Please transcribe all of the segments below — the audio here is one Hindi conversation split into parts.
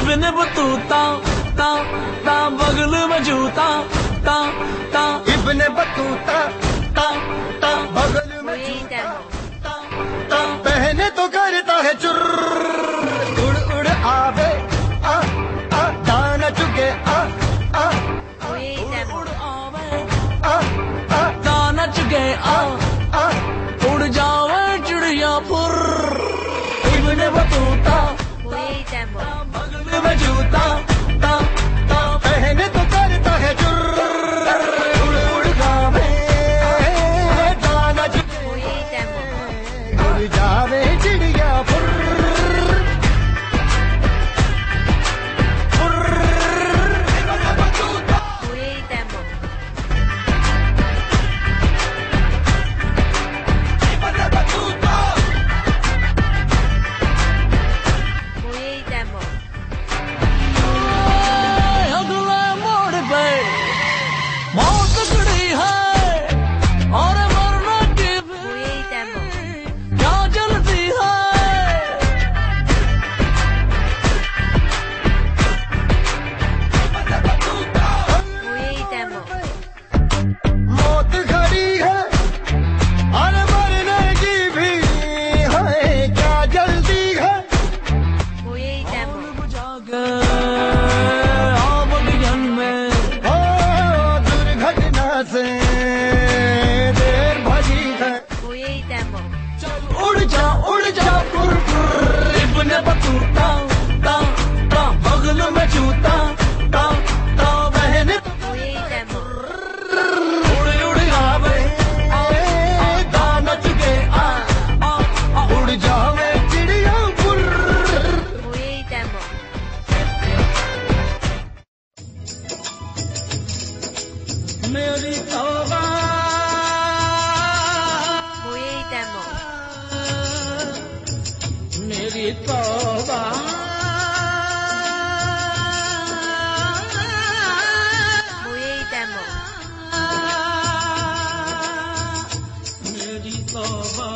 इब्न बतूता ता ता बगल में जूता ता ता इब्न बतूता ता ता बगल में जूता ता ता पहने तो करता है चुर्र उड़ उड़ आवे आ आ दाना चुके आ आ उड़ आवे आ आ दाना चुके आ आ उड़ जावे चिड़िया फुर इब्न बतूता बगल में जूता ता ता पहने तो करता है चुर्र उड़ उड़ गावे दाना चुके उड़ जावे चिड़िया फुर्र उड़ जा फुर फुर इब्न बतूता ता ता बगल में जूता ता ता बहन उड़ उड़ आवे दाना चुके आ आ उड़ जावे चिड़िया फुर मेरी तौबा मेरी तौबा मेरी तौबा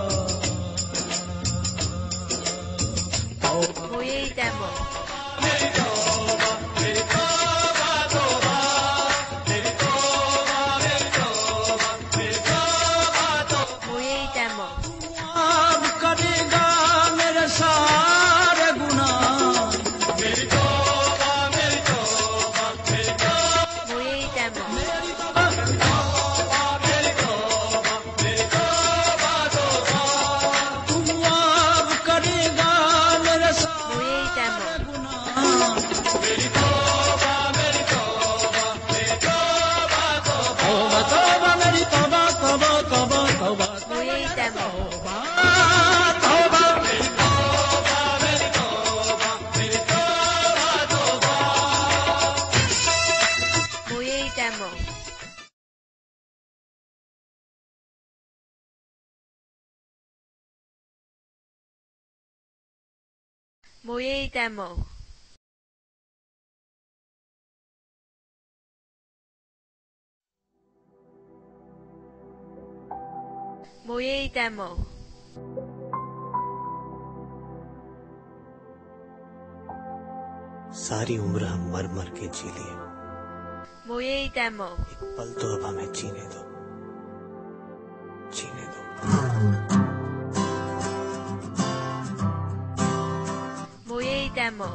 सारे गुनाह मेरी तौबा मेरी तौबा मेरी तौबा मेरी तौबा मेरी तौबा मेरी तौबा तौबा तुम माफ करेगा मेरे सारे गुनाह मेरी तौबा मेरी तौबा मेरी तौबा तौबा तौबा मेरी तौबा तौबा तौबा तौबा तौबा 모예이 데모 모예이 데모 सारी उम्र हम मर मर के जी लिए 모예이 데모 एक पल तो अब हमें जीने दो जीने दो 모예이 데모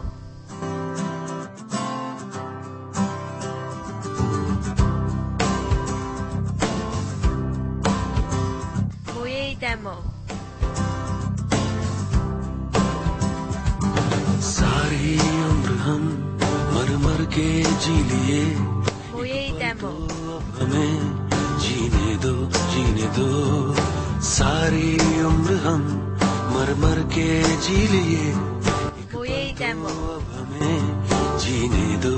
모예이 데모 सारी उम्र हम मर मर के जी लिए 모예이 데모 हमें जीने दो सारी उम्र हम मर मर के जी लिए 모예이 데모 अब हमें जीने दो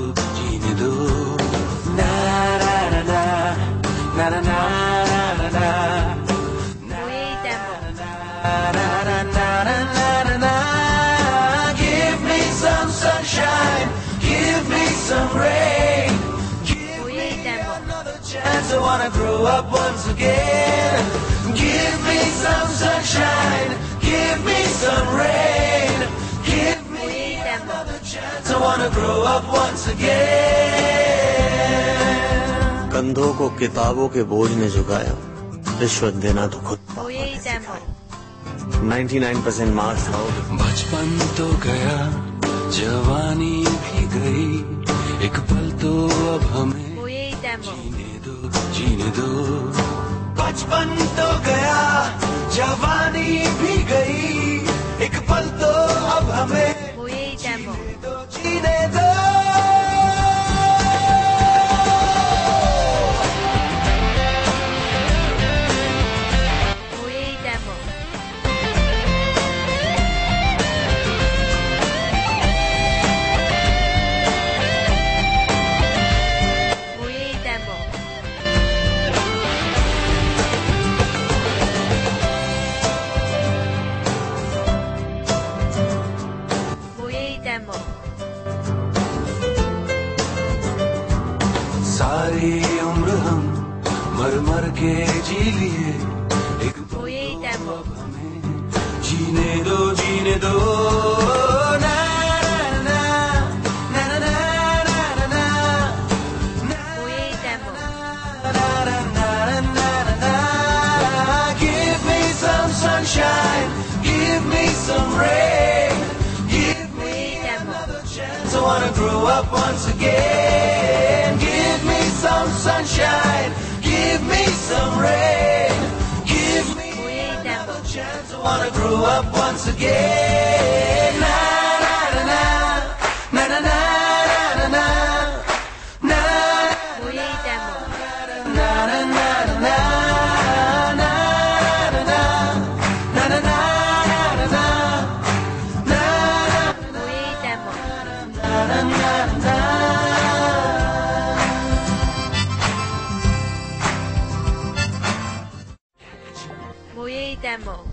ना ना ना ना ना ना ना ना ना 모예이 데모 na na na na na na. Give me some sunshine, give me some rain, give me another chance. I wanna grow up once again. Give me some sunshine, give me some rain, give me another chance. I wanna grow up once again. कंधों को किताबों के बोझ ने झुकाया, रिश्वत देना तो खुद मुझे डेमो 99% मार्क्स लाओगे। बचपन तो गया, जवानी भी गई, एक पल तो अब हमें मुझे डेमो जीने दो। बचपन तो गया, जवानी भी गई, एक पल तो अब हमें मुझे डेमो जीने दो। मुझे डेमो मुझे डेमो मुझे डेमो सारी उम्र हम मर मर के जी लिए, एक मुझे डेमो जीने दो जीने दो। ना ना ना ना ना ना ना ना मुझे demo Give me some sunshine, give me some rain, give me another chance. I wanna grow up once again. Give me some sunshine, give me some rain, give me another chance. I wanna grow up once again. Na na na na na na na na na na. मुझे demo Na na na na na na na na na na na na. मुझे डेमो मुझे डेमो